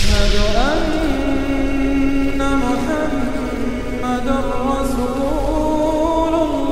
أن محمد رسول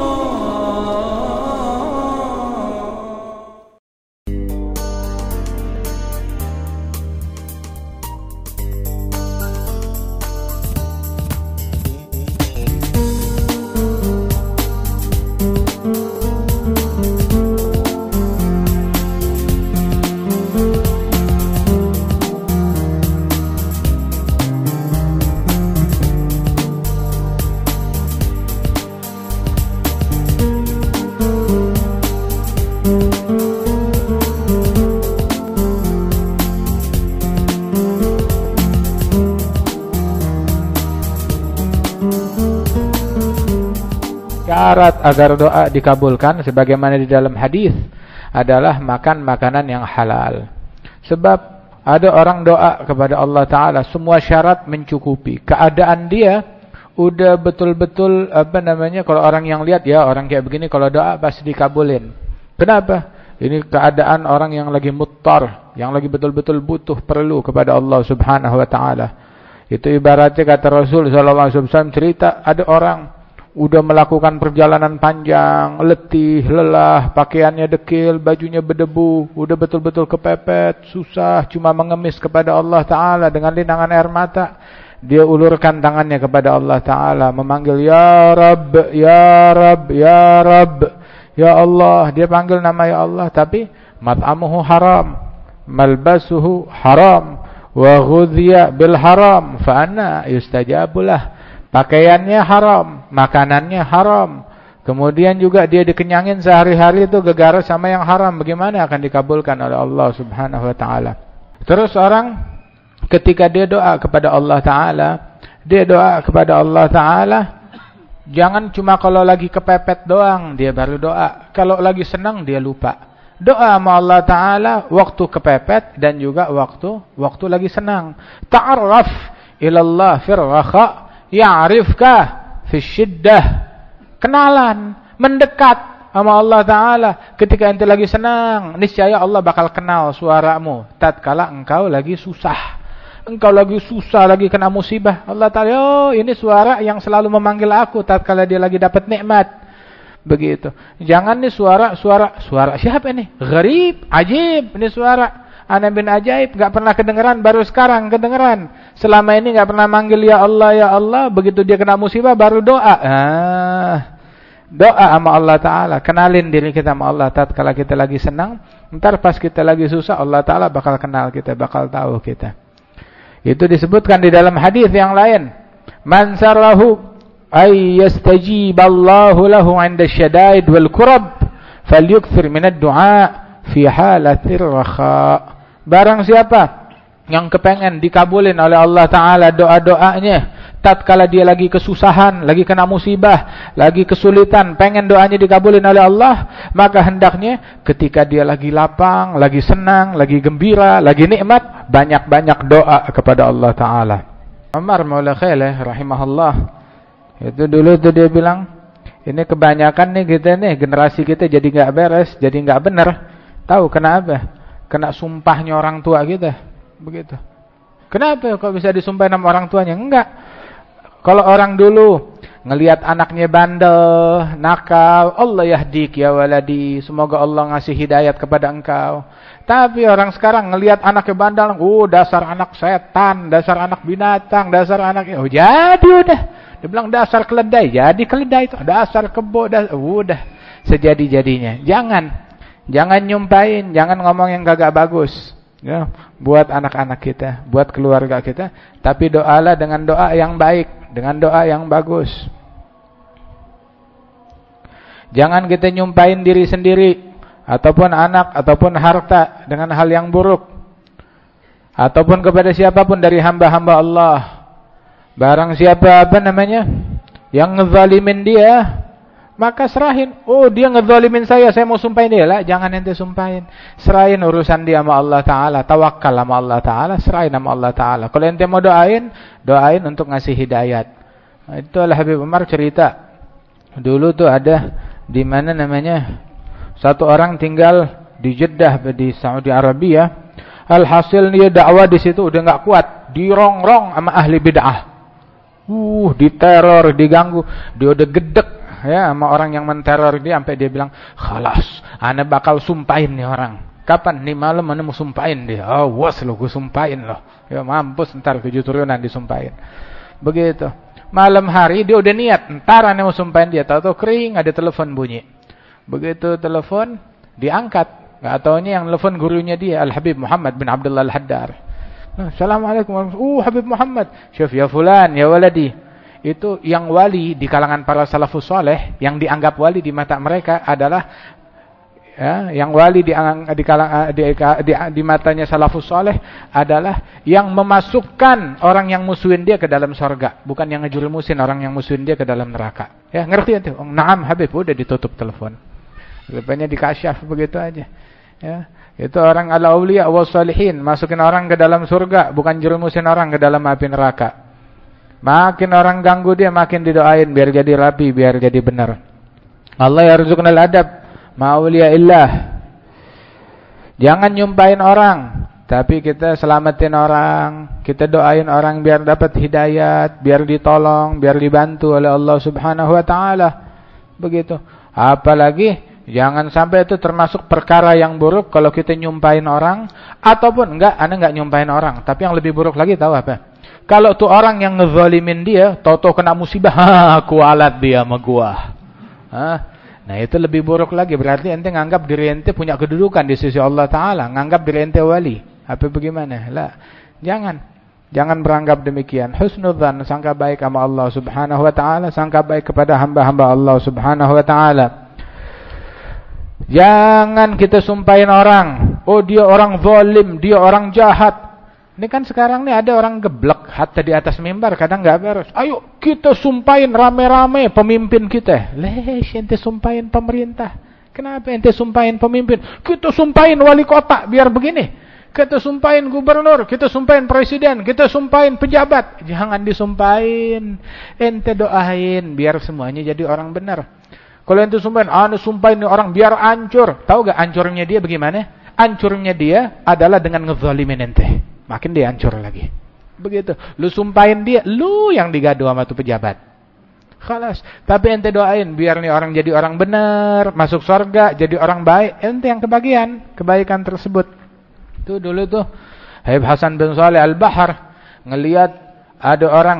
Syarat agar doa dikabulkan sebagaimana di dalam hadis adalah makan makanan yang halal. Sebab ada orang doa kepada Allah Ta'ala, semua syarat mencukupi. Keadaan dia udah betul-betul kalau orang yang lihat ya orang kayak begini kalau doa pasti dikabulin. Kenapa? Ini keadaan orang yang lagi muttar, yang lagi betul-betul butuh, perlu kepada Allah Subhanahu wa Ta'ala. Itu ibaratnya kata Rasul sallallahu alaihi wasallam cerita ada orang udah melakukan perjalanan panjang, letih, lelah, pakaiannya dekil, bajunya berdebu, udah betul-betul kepepet, susah, cuma mengemis kepada Allah Ta'ala dengan linangan air mata. Dia ulurkan tangannya kepada Allah Ta'ala, memanggil, Ya Rabb, Ya Rabb, Ya Rabb, Ya Allah. Dia panggil nama Ya Allah, tapi mat'amuhu haram, malbasuhu haram, wa ghudhiya bil haram, fa'anna yustajabulah. Pakaiannya haram, makanannya haram. Kemudian juga dia dikenyangin sehari-hari itu gegara sama yang haram. Bagaimana akan dikabulkan oleh Allah Subhanahu wa Ta'ala? Terus orang ketika dia doa kepada Allah Ta'ala, dia doa kepada Allah Ta'ala, jangan cuma kalau lagi kepepet doang dia baru doa. Kalau lagi senang dia lupa. Doa sama Allah Ta'ala waktu kepepet dan juga waktu lagi senang. Ta'arraf ilallah firraha ya'rifka fi syiddah. Kenalan, mendekat sama Allah Ta'ala ketika ente lagi senang, niscaya Allah bakal kenal suaramu tatkala engkau lagi susah. Engkau lagi susah, lagi kena musibah, Allah Ta'ala, oh ini suara yang selalu memanggil aku tatkala dia lagi dapat nikmat. Begitu. Jangan nih suara siapa ini? Gharib, ajib, ini suara Ana bin Ajaib, gak pernah kedengeran, baru sekarang kedengeran. Selama ini gak pernah manggil ya Allah, begitu dia kena musibah baru doa. Doa sama Allah Ta'ala, kenalin diri kita sama Allah. Tatkala kita lagi senang, ntar pas kita lagi susah, Allah Ta'ala bakal kenal kita, bakal tahu kita. Itu disebutkan di dalam hadis yang lain. Man sarrahu ay yastajiballahu lahu 'inda syadaid wal kurab falyukthir minad du'a fi halatir rakha. Barang siapa yang kepengen dikabulin oleh Allah Ta'ala doa-doanya tatkala dia lagi kesusahan, lagi kena musibah, lagi kesulitan, pengen doanya dikabulin oleh Allah, maka hendaknya ketika dia lagi lapang, lagi senang, lagi gembira, lagi nikmat, banyak-banyak doa kepada Allah Ta'ala. Umar Maula Khaileh rahimahullah, itu dulu tuh dia bilang, ini kebanyakan nih kita nih, generasi kita jadi gak beres, jadi gak bener. Tahu kenapa? Kena sumpahnya orang tua kita. Begitu. Kenapa kok bisa disumpahin sama orang tuanya? Enggak. Kalau orang dulu ngelihat anaknya bandel, nakal, Allah yahdik ya waladi, semoga Allah ngasih hidayat kepada engkau. Tapi orang sekarang ngelihat anaknya bandel, dasar anak setan, dasar anak binatang, dasar anak, jadi udah. Dia bilang dasar keledai, jadi keledai itu, dasar kebo, udah sejadi-jadinya. Jangan nyumpahin, jangan ngomong yang gak bagus. Ya, buat anak-anak kita, buat keluarga kita, tapi doalah dengan doa yang baik, dengan doa yang bagus. Jangan kita nyumpahin diri sendiri ataupun anak ataupun harta dengan hal yang buruk, ataupun kepada siapapun dari hamba-hamba Allah. Barang siapa yang ngezalimin dia, maka serahin. Oh, dia ngezalimin saya mau sumpahin dia lah. Jangan ente sumpahin. Serahin urusan dia sama Allah Ta'ala. Tawakkal sama Allah Ta'ala. Serahin sama Allah Ta'ala. Kalau ente mau doain untuk ngasih hidayat. Nah, itu Habib Umar cerita. Dulu tuh ada di mana satu orang tinggal di Jeddah di Saudi Arabia. Alhasil dia dakwah di situ udah nggak kuat. dirongrong sama ahli bid'ah. Diteror, diganggu. Dia udah gedek ya sama orang yang menteror dia sampai dia bilang, "Khalas, ana bakal sumpahin nih orang." Kapan? Nih malam ana mau sumpahin dia. Awas lo, gue sumpahin lo. Ya mampus ntar 7 turunan disumpahin. Begitu. Malam hari dia udah niat, ntar ana mau sumpahin dia. Tahu-tahu kering ada telepon bunyi. Begitu telepon diangkat. Enggak taunya yang telepon gurunya dia, Al-Habib Muhammad bin Abdullah Al-Haddar. Assalamualaikum. Habib Muhammad. Syuf ya fulan, ya waladi. Itu yang wali di kalangan para salafus saleh, yang dianggap wali di mata mereka adalah ya, yang wali di matanya salafus saleh adalah yang memasukkan orang yang musuhin dia ke dalam surga, bukan yang ngejurumusin orang yang musuhin dia ke dalam neraka. Ya, ngerti itu? Naam Habib, udah ditutup telepon. Rupanya dikasyaf begitu aja. Ya. Itu orang al-awliya wa salihin, masukin orang ke dalam surga, bukan jerumusin orang ke dalam api neraka. Makin orang ganggu dia, makin didoain biar jadi rapi, biar jadi benar. Allah yarzuqnal adab ma'awliya illah. Jangan nyumpahin orang, tapi kita selamatin orang, kita doain orang biar dapat hidayat, biar ditolong, biar dibantu oleh Allah Subhanahu wa taala. Begitu. Apalagi jangan sampai itu termasuk perkara yang buruk kalau kita nyumpahin orang, ataupun ana enggak nyumpahin orang, tapi yang lebih buruk lagi tahu apa? Kalau tuh orang yang ngezalimin dia, tahu-tahu kena musibah, kualat dia sama gua. Nah, itu lebih buruk lagi, berarti ente nganggap diri ente punya kedudukan di sisi Allah taala, nganggap diri ente wali. Apa bagaimana? Lah, jangan beranggap demikian. Husnudzan, sangka baik sama Allah Subhanahu wa taala, sangka baik kepada hamba-hamba Allah Subhanahu wa taala. Jangan kita sumpahin orang, dia orang zalim, dia orang jahat. Ini kan sekarang nih ada orang geblek hatta di atas mimbar, kadang nggak beres. Ayo kita sumpahin rame-rame pemimpin kita. Ente sumpahin pemerintah. Kenapa ente sumpahin pemimpin? Kita sumpahin wali kota biar begini. Kita sumpahin gubernur, kita sumpahin presiden, kita sumpahin pejabat. Jangan disumpahin. Ente doain biar semuanya jadi orang benar. Kalau ente sumpahin nih orang biar hancur. Tahu gak hancurnya dia bagaimana? Hancurnya dia adalah dengan ngezalimin ente. Makin dia hancur lagi. Begitu. Lu sumpahin dia, lu yang digadu sama tuh pejabat. Khalas. Tapi ente doain biar nih orang jadi orang benar, masuk surga, jadi orang baik. Ente yang kebagian kebaikan tersebut. Tuh dulu tuh Habib Hasan bin Saleh Al-Bahar ngelihat ada orang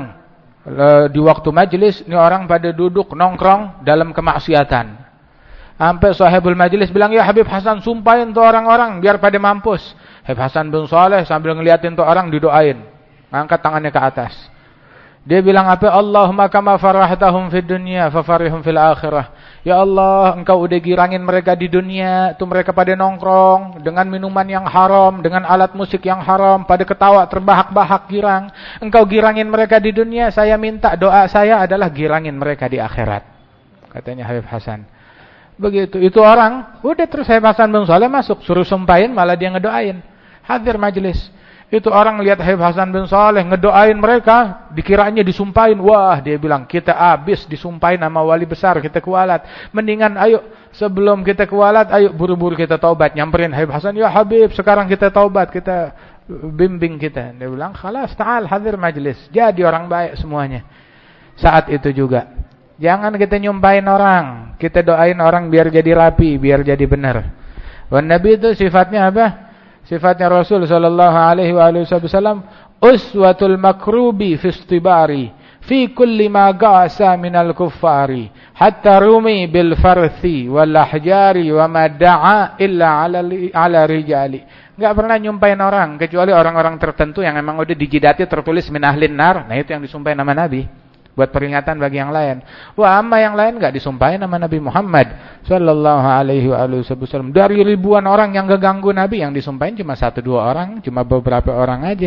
di waktu majelis, ini orang pada duduk nongkrong dalam kemaksiatan. Sampai sahibul majelis bilang, "Ya Habib Hasan, sumpahin tuh orang-orang biar pada mampus." Habib Hasan bin Saleh sambil ngeliatin tuh orang didoain, ngangkat tangannya ke atas. Dia bilang apa? Allahumma kama farahtahum fid dunya fafarihum fil akhirah. Ya Allah, engkau udah girangin mereka di dunia, tuh mereka pada nongkrong dengan minuman yang haram, dengan alat musik yang haram, pada ketawa terbahak-bahak girang. Engkau girangin mereka di dunia, saya minta doa saya adalah girangin mereka di akhirat. Katanya Habib Hasan. Begitu. Itu orang, udah terus Habib Hasan bin Saleh masuk, suruh sumpahin malah dia ngedoain. Hadir majelis. Itu orang lihat Habib Hasan bin Saleh ngedoain mereka, dikiranya disumpahin. Wah, dia bilang, kita habis disumpahin sama wali besar, kita kualat. Mendingan ayo, sebelum kita kualat, ayo buru-buru kita taubat. Nyamperin Habib Hasan, ya Habib, sekarang kita taubat, kita bimbing kita. Dia bilang, khalas, ta'al, hadir majlis. Jadi orang baik semuanya. Saat itu juga. Jangan kita nyumpahin orang, kita doain orang biar jadi rapi, biar jadi benar. Wan Nabi itu sifatnya apa? Sifatnya Rasul sallallahu alaihi wasallam uswatul makrubi fi istibari fi kulli ma ga'asa minal kuffari hatta rumi bil farthi wal ahjari wa ma da'a illa ala rijali. Enggak pernah nyumpahin orang kecuali orang-orang tertentu yang memang udah dijidati tertulis min ahlin nar. Nah, itu yang disumpahin nama Nabi. Buat peringatan bagi yang lain. Wah, amma yang lain enggak disumpahin nama Nabi Muhammad sallallahu alaihi wasallam. Dari ribuan orang yang keganggu Nabi, yang disumpahin cuma 1-2 orang, cuma beberapa orang aja.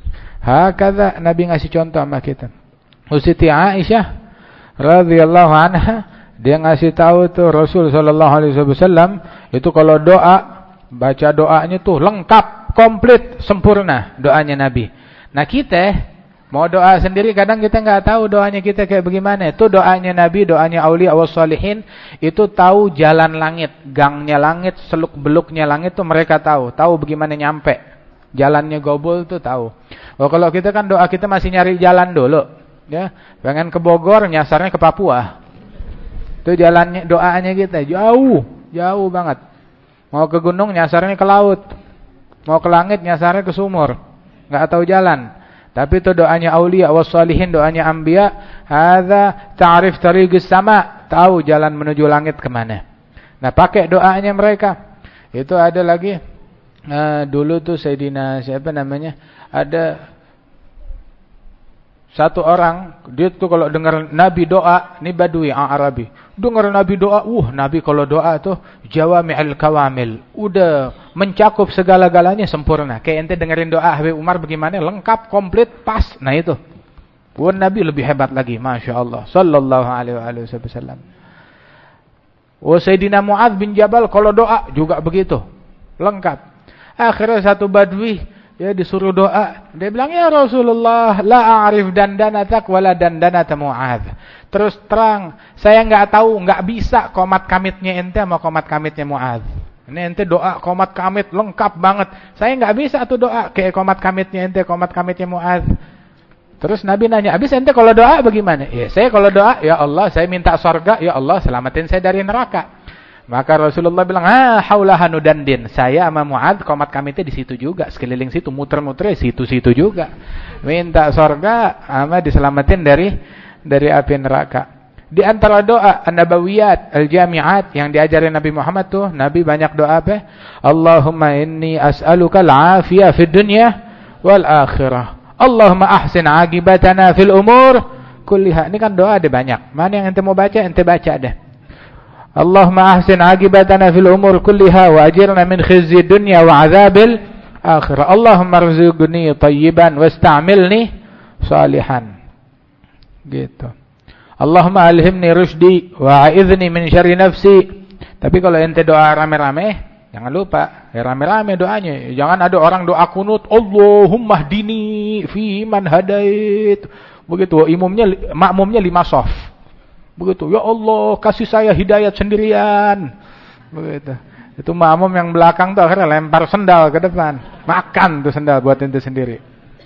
Hakadha Nabi ngasih contoh sama kita. Siti Aisyah radhiyallahu anha, dia ngasih tahu tuh Rasul sallallahu alaihi wasallam itu kalau doa, baca doanya tuh lengkap, komplit, sempurna doanya Nabi. Nah, kita mau doa sendiri kadang kita nggak tahu doanya kita kayak bagaimana. Itu doanya Nabi, doanya aulia was salihin, itu tahu jalan langit, gangnya langit, seluk beluknya langit tuh mereka tahu bagaimana nyampe. Jalannya gobol tuh tahu. Oh, kalau kita kan doa kita masih nyari jalan dulu. Ya, pengen ke Bogor, nyasarnya ke Papua. Itu jalannya, doanya kita jauh banget. Mau ke gunung, nyasarnya ke laut. Mau ke langit, nyasarnya ke sumur. Nggak tahu jalan. Tapi itu doanya aulia wassalihin, doanya anbiya. Hadza ta'rif tariqis sama, tahu jalan menuju langit kemana. Nah, pakai doanya mereka. Itu ada lagi dulu tuh Sayyidina siapa namanya? Ada satu orang, dia tuh kalau dengar Nabi doa, ini Badui, Arabi. Dengar Nabi doa, Nabi kalau doa tuh jawami'ul kawamil. Udah mencakup segala-galanya sempurna. Kayak ente dengerin doa Habib Umar bagaimana? Lengkap, komplit, pas. Nah itu. Nabi lebih hebat lagi, Masya Allah. Sallallahu alaihi wasallam. Sayyidina Mu'adz bin Jabal kalau doa juga begitu. Lengkap. Akhirnya satu Badui, dia disuruh doa. Dia bilang, ya Rasulullah, la a'rif dandanatak wala dandanata Mu'adz. Terus terang, saya nggak tahu, nggak bisa komat kamitnya ente sama komat kamitnya Mu'adz. Ini ente doa komat kamit lengkap banget. Saya nggak bisa tuh doa kayak komat kamitnya ente, komat kamitnya Mu'adz. Terus Nabi nanya, habis ente kalau doa bagaimana? Ya, saya kalau doa, ya Allah, saya minta surga, ya Allah, selamatin saya dari neraka. Maka Rasulullah bilang, haulaha nudandin. Saya sama Mu'adz komat kamitnya di situ juga, sekeliling situ, muter-muter situ-situ juga. Minta surga sama diselamatin dari api neraka. Di antara doa an-nabawiyat, al-jami'at yang diajarin Nabi Muhammad tuh, Nabi banyak doa apa? Allahumma inni as'aluka al-afiyah fid dunya wal akhirah. Allahumma ahsin aqibatana fil umur kulliha. Ini kan doa ada banyak. Mana yang ente mau baca, ente baca deh. Allahumma ahsin aqibatana fil umur kulliha wa ajirna min khizyi dunya wa azabil akhirah. Allahumma rzuqni tayyiban wasta'milni salihan. Gitu. Allahumma alhimni rushdi wa a'idhni min syarri nafsi. Tapi kalau ente doa rame-rame, jangan lupa, rame-rame doanya. Jangan ada orang doa kunut, Allahumma hdini fi man hadait. Begitu, makmumnya 5 shaf. Begitu, ya Allah, kasih saya hidayat sendirian. Begitu. Itu makmum yang belakang tuh akhirnya lempar sendal ke depan. Makan tuh sendal buat ente sendiri.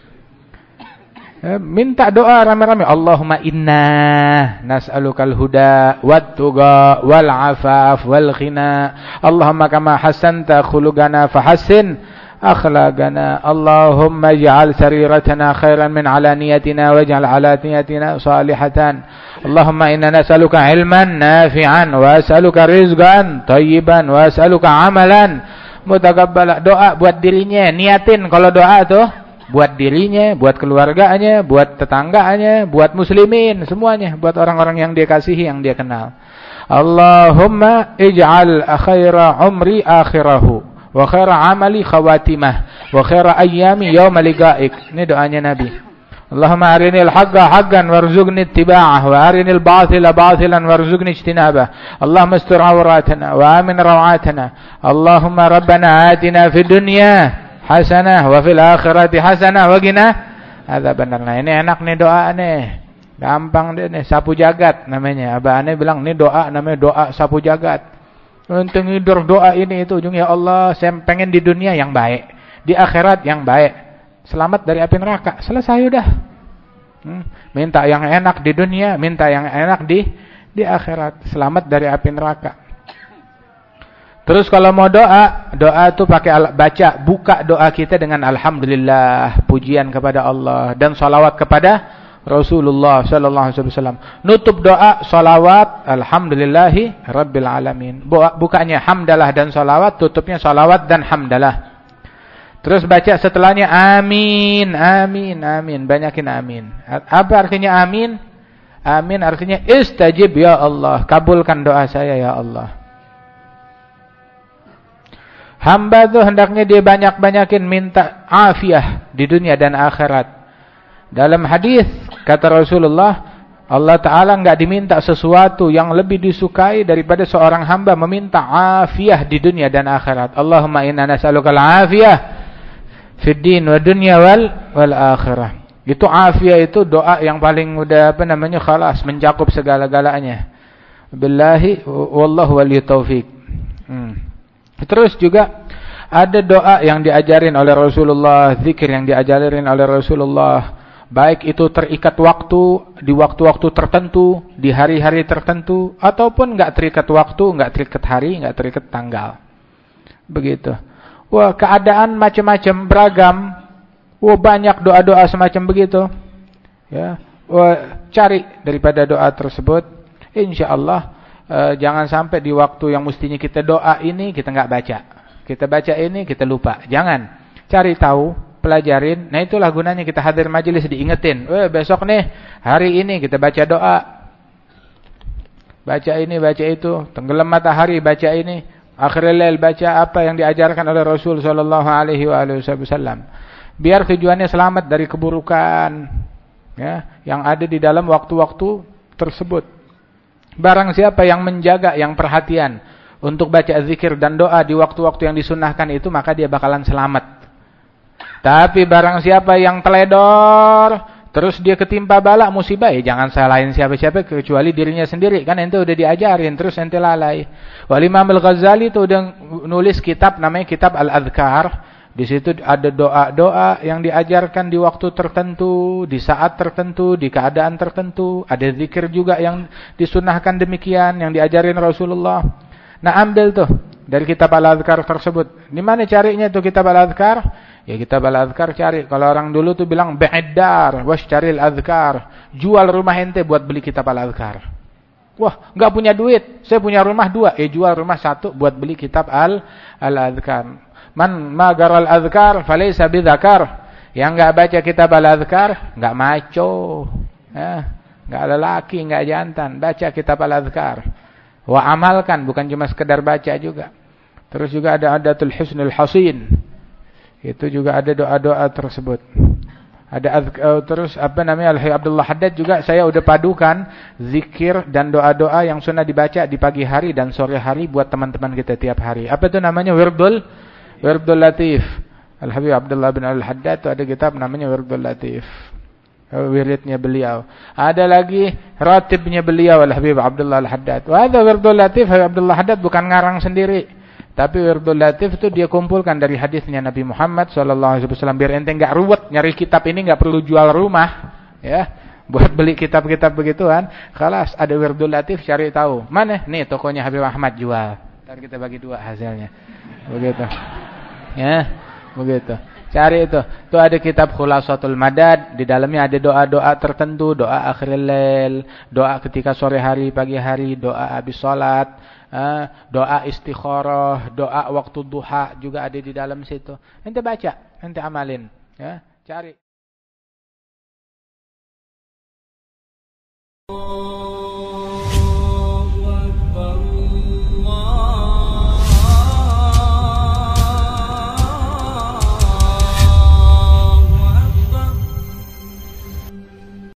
Minta doa rame-rame. Allahumma inna nas'alukal huda wat tuqa wal afaf wal ghina. Allahumma kama hasanta khuluqana fahassin akhlaqana. Allahumma ij'al sariratana khairan min alaniyatina waj'al alaniyatina salihatan. Allahumma inna nas'aluka ilman nafi'an wa as'aluka rizqan tayyiban wa as'aluka amalan mutaqabbala. Doa buat dirinya, niatin kalau doa tuh buat dirinya, buat keluarganya, buat tetangganya, buat muslimin, semuanya, buat orang-orang yang dia kasihi, yang dia kenal. Allahumma ij'al khaira umri akhirahu wa khaira amali khawatimah wa khaira ayyami yawma liqa'ik. Ini doanya Nabi. Allahumma arinil haqqa haqqan warzuqni ittiba'ah wa arinil batila batilan warzuqni ijtinabah. Allahumma astur awratana wa amin rawatana. Allahumma rabbana atina fid dunya hasanah wa fil akhirati hasanah wa qina adzabannar. Nah, ini enak nih doa nih. Gampang deh nih, sapu jagat namanya. Abah aneh bilang ini doa namanya doa sapu jagat. Untuk ngidur doa ini itu ujung, ya Allah, saya pengen di dunia yang baik, di akhirat yang baik, selamat dari api neraka. Selesai udah. Minta yang enak di dunia, minta yang enak di akhirat, selamat dari api neraka. Terus kalau mau doa tuh pakai baca, buka doa kita dengan alhamdulillah, pujian kepada Allah dan salawat kepada Rasulullah sallallahu alaihi wasallam. Nutup doa salawat alhamdulillahi rabbil alamin. Bukanya hamdalah dan salawat, tutupnya salawat dan hamdalah. Terus baca setelahnya amin, amin, amin, banyakin amin. Apa artinya amin? Amin artinya istajib ya Allah, kabulkan doa saya ya Allah. Hamba tuh hendaknya dia banyak-banyakin minta afiah di dunia dan akhirat. Dalam hadis kata Rasulullah, Allah Ta'ala enggak diminta sesuatu yang lebih disukai daripada seorang hamba meminta afiah di dunia dan akhirat. Allahumma inna nas'alukal afiyah fid din wa dunya wal akhirah. Itu afiah itu doa yang paling udah khalas, mencakup segala-galanya. Billahi wallahu waliyut taufik. Terus juga Ada doa yang diajarin oleh Rasulullah, zikir yang diajarin oleh Rasulullah, baik itu terikat waktu, di waktu-waktu tertentu, di hari-hari tertentu, ataupun enggak terikat waktu, enggak terikat hari, enggak terikat tanggal. Begitu. Wah, keadaan macam-macam, beragam. Wah, banyak doa-doa semacam begitu. Ya, wah, cari daripada doa tersebut. Insyaallah jangan sampai di waktu yang mestinya kita doa ini kita enggak baca. Kita baca ini, kita lupa. Jangan. Cari tahu, pelajarin. Nah, itulah gunanya kita hadir majelis, diingetin. Besok nih, hari ini kita baca doa. Baca ini, baca itu. Tenggelam matahari, baca ini. Akhirul lail, baca apa yang diajarkan oleh Rasul sallallahu alaihi wasallam. Biar tujuannya selamat dari keburukan, ya, yang ada di dalam waktu-waktu tersebut. Barang siapa yang menjaga, yang perhatian untuk baca zikir dan doa di waktu-waktu yang disunnahkan itu, maka dia bakalan selamat. Tapi barang siapa yang teledor, terus dia ketimpa bala musibah, jangan salahin siapa-siapa kecuali dirinya sendiri. Kan ente udah diajarin, terus ente lalai. Wal Imam Al-Ghazali itu udah nulis kitab, namanya kitab Al-Adhkar. Di situ ada doa-doa yang diajarkan di waktu tertentu, di saat tertentu, di keadaan tertentu. Ada zikir juga yang disunnahkan demikian, yang diajarin Rasulullah. Nah, ambil tuh dari kitab Al-Adhkar tersebut. Di mana carinya tuh kitab Al-Adhkar? Ya, kitab Al-Adhkar cari. Kalau orang dulu tuh bilang bi'iddar wascaril adhkar. Jual rumah ente buat beli kitab Al-Adhkar. Wah, enggak punya duit. Saya punya rumah 2. Jual rumah 1 buat beli kitab Al-Adhkar. Man magaral adhkar falaysa bidzakar. Yang enggak baca kitab Al-Adhkar enggak maco. Ya, enggak lelaki, enggak jantan. Baca kitab Al-Adhkar. Wa amalkan, bukan cuma sekedar baca juga. Terus juga ada Adatul Husnul Hasin. Itu juga ada doa-doa tersebut. Ada terus apa namanya, Al-Habib Abdullah Haddad juga saya udah padukan zikir dan doa-doa yang sunnah dibaca di pagi hari dan sore hari buat teman-teman kita tiap hari. Apa itu namanya? Wirdul Latif. Al-Habib Abdullah bin Al-Haddad itu ada kitab namanya Wirdul Latif. Wiridnya beliau. Ada lagi ratibnya beliau, Al-Habib Abdullah Al-Haddad. Wah, ada Wirdul Latif, Habib Abdullah Haddad bukan ngarang sendiri. Tapi Wirdul Latif itu dia kumpulkan dari hadisnya Nabi Muhammad SAW. Biar ente nggak ruwet nyari kitab ini, nggak perlu jual rumah, ya, buat beli kitab-kitab begituan. Khalas, ada Wirdul Latif, cari tahu mana nih tokonya Habib Ahmad jual. Ntar kita bagi 2 hasilnya, begitu, ya, begitu. Cari itu. Itu ada kitab Khulasatul Madad, di dalamnya ada doa-doa tertentu, doa akhiril lail, doa ketika sore hari, pagi hari, doa habis salat, doa istikharah, doa waktu duha juga ada di dalam situ. Ente baca, ente amalin, ya, cari.